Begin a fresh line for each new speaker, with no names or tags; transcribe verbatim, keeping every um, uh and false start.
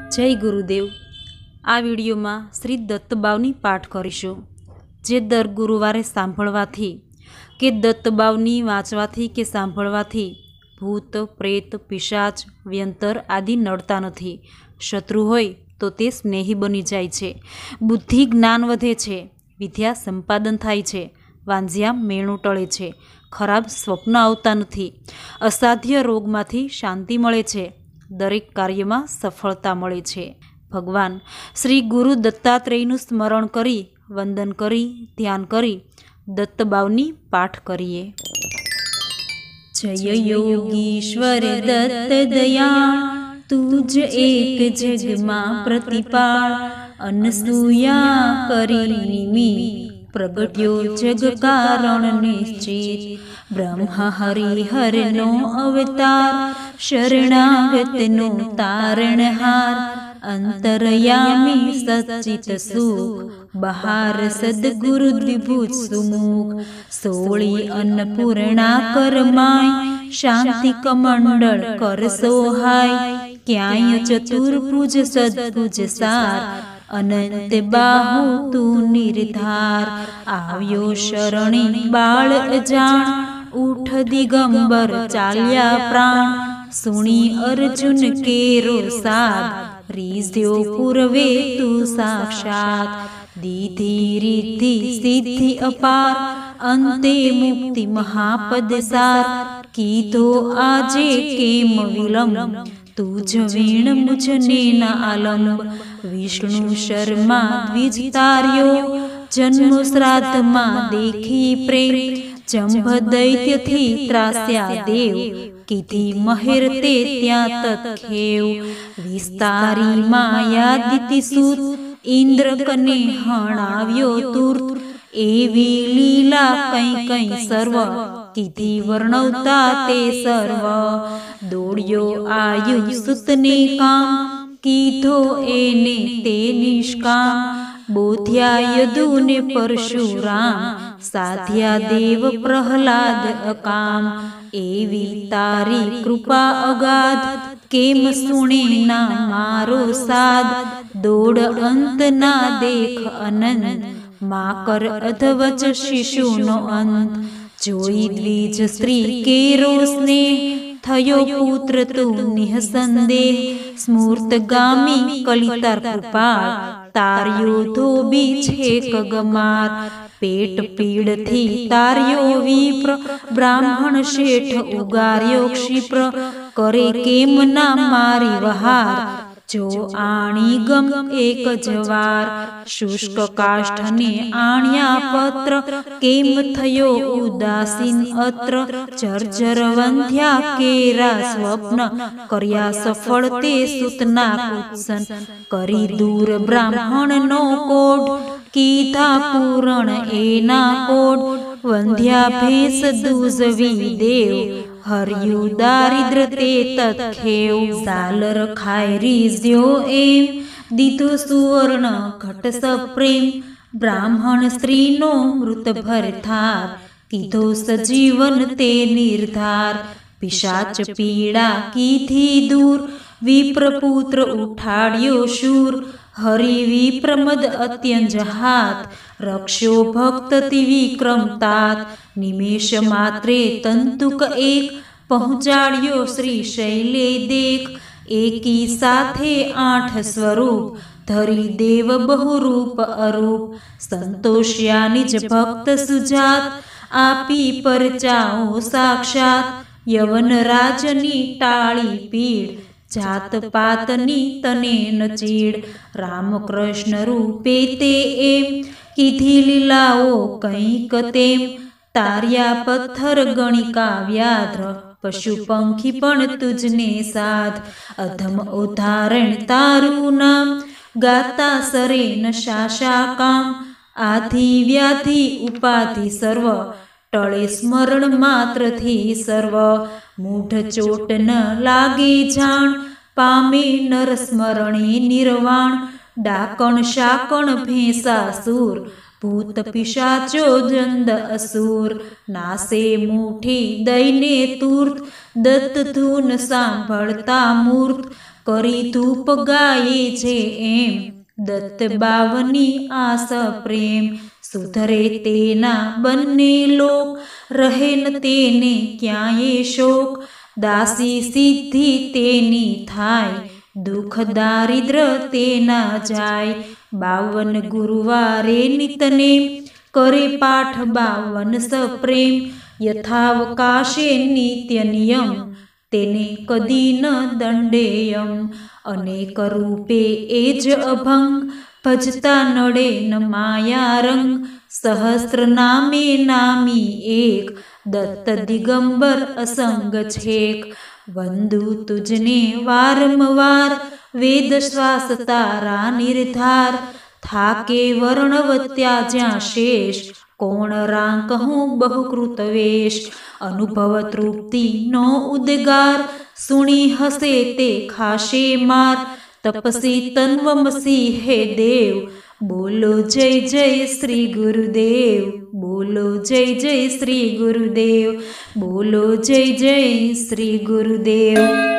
જય ગુરુદેવ। આ વિડીયોમાં શ્રી દત્તબાવની પાઠ કરીશું, જે દર ગુરુવારે સાંભળવાથી કે દત્તબાવની વાંચવાથી કે સાંભળવાથી ભૂત, પ્રેત, પિશાચ, વ્યંતર આદિ નડતા નથી। શત્રુ હોય તો તે સ્નેહી બની જાય છે, બુદ્ધિ જ્ઞાન વધે છે, વિદ્યા સંપાદન થાય છે, વાંઝિયા મેણું ટળે છે, ખરાબ સ્વપ્ન આવતા નથી, અસાધ્ય રોગમાંથી શાંતિ મળે છે, દરેક કાર્યમાં સફળતા મળે છે। ભગવાન શ્રી ગુરુ દત્તાત્રેયનું સ્મરણ કરી, વંદન કરી, ધ્યાન કરી દત્તબાવની પાઠ કરીએ। જય યોગીશ્વર દત્ત દયાળ, તુજ એક જગમાં પ્રતિપાળ, અનસૂયા કરી નિમિ પ્રગટ્યો જગ કારણ નિશ્ચિત, બ્રહ્મા હરિહરનો અવતાર, શરણાગતનો તારણહાર, અંતરયામી સચ્ચિત સુખ, બહાર સદગુરુ દ્વિભુજ સુમુખ, સોળી અન્નપૂર્ણા કરમાય, શાંતિ કમંડળ કર સોહાય, ક્યાંય ચતુર્ભુજ સદભુજ સાર, અનંત બાહુ તું નિર્ધાર, આવ્યો શરણે બાળ અજાણ, ઉઠ દિગંબર ચાલ્યા પ્રાણ, સુણી અર્જુન કેરો સાદ, રીઝ્યો પૂર્વે તું સાક્ષાત, દીધી રીતિ સિદ્ધિ અપાર, અંતે મુક્તિ મહાપદ સાર, કીધો આજે કેમ વિલંબ, તુજ વીણ મુજને ના આલંબ, વિષ્ણુ શર્મા દ્વિજ તાર્યો, જન્મ શ્રાદ્ધમાં દેખી પ્રેમ, જંભ દૈત્યથી ત્રાસ્યા દેવ, કીધી મહેર તે ત્યાં તત્ખેવ, વિસ્તારી માયા દિતિ સૂત, ઇન્દ્ર કને હણાવ્યો તુર્ત, એવી લીલા કઈ કઈ સર્વ, કીધી વર્ણવતા તે સર્વ, દોડ્યો આયુ સુતને કામ, કીધો એને તે નિષ્કામ, બોધ્યા યદુને પરશુરામ, સાધ્યા દેવ પ્રહલાદ અકામ, એવી તારી કૃપા અગાધ, કેમ સુણે ના મારો સાદ, દોડ અંત ના દેખ અનંત, મા કર અધવચ શિશુનો અંત, જોઈ દ્વિજ સ્ત્રી કેરો સ્નેહ, થયો પુત્ર તું નિઃસંદેહ, સ્મૂર્તગામી કલિતાર કૃપાળ, તાર્યો ધોબી છે કગમાર, પેટ પીડથી તાર્યો વિપ્ર, બ્રાહ્મણ શેઠ ઉગાર્યો ક્ષિપ્ર, કરે કેમ ના મારી વહાર, જો આણી ગમ એક જવાર, શુષ્ક કાષ્ઠને આણ્યા પત્ર, કેમ થયો ઉદાસીન અત્ર, જર્જર વંધ્યા કેરા સ્વપ્ન, કર્યા સફળ તે સુતના કુત્સન, કરી દૂર બ્રાહ્મણનો કોડ, કીધા પૂરણ એના કોડ, વંધ્યા ભેંસ દૂઝવી દેવ, હર્યું દારિદ્ર તે તત્ખેવ, ઝાલર ખાય રીઝ્યો એમ, દીધો સુવર્ણ ઘટ સપ્રેમ, બ્રાહ્મણ સ્ત્રીનો મૃત ભરથાર, કીધો સજીવન તે નિર્ધાર, પિશાચ પીડા કીધી દૂર, વિપ્રપુત્ર ઉઠાડ્યો શૂર, હરિ વિપ્રમદ અત્યંજ હાથ, રક્ષો ભક્ત ત્રિવિક્રમ તાત, નિમેષ માત્રે તંતુક એક, પહોંચાડ્યો શ્રી શૈલે દેખ, એકી સાથે આઠ સ્વરૂપ, ધરી દેવ બહુરૂપ અરૂપ, સંતોષ્યા નિજ ભક્ત સુજાત, આપી પરચાઓ સાક્ષાત, યવન રાજની ટાળી પીડ, જાત પાતની તને ન ચીડ, રામ કૃષ્ણ રૂપે તે એમ, કીધી લીલાઓ કંઈક તેમ, તાર્યા પથ્થર ગણિકા વ્યાધ્ર, પશુ પંખી પણ તુજને સાધ, અધમ ઉદાહરણ તારું નામ, ગાતા સરે ન શાશા કામ, આધિ વ્યાધિ ઉપાધિ સર્વ, ટળે સ્મરણ માત્રથી સર્વ, મૂઢ ચોટ ન લાગે જાણ, પામે નર સ્મરણે નિર્વાણ, ડાકણ શાકણ ભેંસાસુર, ભૂત પિશાચો જંદ અસુર, નાસે મુઠી દઈને તુર્ત, દત્ત ધૂન સાંભળતા મૂર્ત, કરી ધૂપ ગાયે છે એમ દત્ત બાવની આસ પ્રેમ સુધરે તેના બંને લોક રહે ન તેને ક્યાંય શોક દાસી સિદ્ધિ તેની થાય દુઃખ દારિદ્ર તેના જાય બાવન ગુરુવારે નિતને કરે પાઠ બાવન સપ્રેમ યથાવકાશે નિત્ય નિયમ તેને કદી ન દંડેયમ અનેક રૂપે એ જ અભંગ ભજતા નડે ન માયા રંગ સહસ્ત્ર નામે નામી એક દત્ત દિગંબર અસંગ છેક વંદુ તુજને વારંવાર વેદ શ્વાસ તારા નિર્ધાર થાકે વર્ણવત્યા જ્યાં શેષ કોણ રાંક હું બહુકૃત વેશ અનુભવ તૃપ્તિ નો ઉદ્ગાર સુણી હસે તે ખાશે માર તપસી તન્વમસી હે દેવ બોલો જય જય શ્રી ગુરુદેવ બોલો જય જય શ્રી ગુરુદેવ બોલો જય જય શ્રી ગુરુદેવ।